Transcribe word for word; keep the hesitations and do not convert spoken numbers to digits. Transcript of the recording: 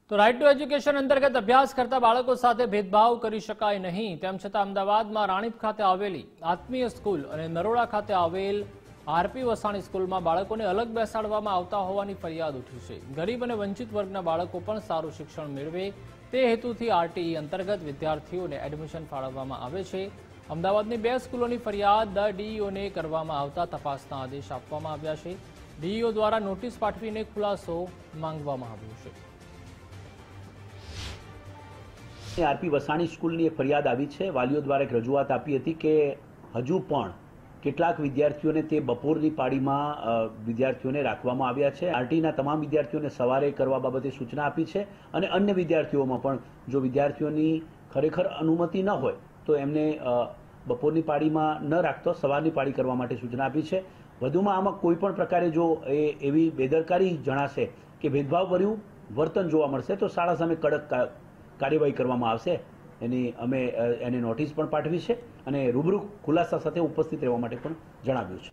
તો right to education અંતર્ગત અભ્યાસ કરતા બાળકો સાથે ભેદભાવ કરી શકાય નહીં, તેમ છતાં અમદાવાદમાં રાણીપ ખાતે આવેલી આત્મીય સ્કૂલ અને નરોડા ખાતે આવેલ આરપી વસાણી સ્કૂલમાં બાળકોને અલગ બેસાડવામાં આવતા હોવાની ફરિયાદ ઉઠી છે। ગરીબ અને વંચિત વર્ગના બાળકો પણ સારું શિક્ષણ મેળવે તે હેતુથી આરટીઈ અંતર્ગત વિદ્યાર્થીઓને એડમિશન ફાળવવામાં આવે છે। અમદાવાદની બે સ્કૂલોની ફરિયાદ ડીઈઓને કરવામાં આવતા તપાસના આદેશ આપવામાં આવ્યા છે। ડીઈઓ દ્વારા નોટિસ પાઠવીને ખુલાસો માંગવામાં આવ્યો છે। આરપી વસાણી સ્કૂલની એક ફરિયાદ આવી છે। વાલીઓ દ્વારા એક રજૂઆત આપી હતી કે હજુ પણ કેટલાક વિદ્યાર્થીઓને તે બપોરની પાળીમાં વિદ્યાર્થીઓને રાખવામાં આવ્યા છે। આરટીના તમામ વિદ્યાર્થીઓને સવારે કરવા બાબતે સૂચના આપી છે અને અન્ય વિદ્યાર્થીઓમાં પણ જો વિદ્યાર્થીઓની ખરેખર અનુમતિ ન હોય તો એમને બપોરની પાળીમાં ન રાખતો સવારની પાળી કરવા માટે સૂચના આપી છે। વધુમાં આમાં કોઈ પણ પ્રકારે જો એ એવી બેદરકારી જણાશે કે ભેદભાવભર્યું વર્તન જોવા મળશે તો શાળા સામે કડક કાર્યવાહી કરવામાં આવશે। એની અમે એને નોટિસ પણ પાઠવી છે અને રૂબરૂ ખુલાસા સાથે ઉપસ્થિત રહેવા માટે પણ જણાવ્યું છે।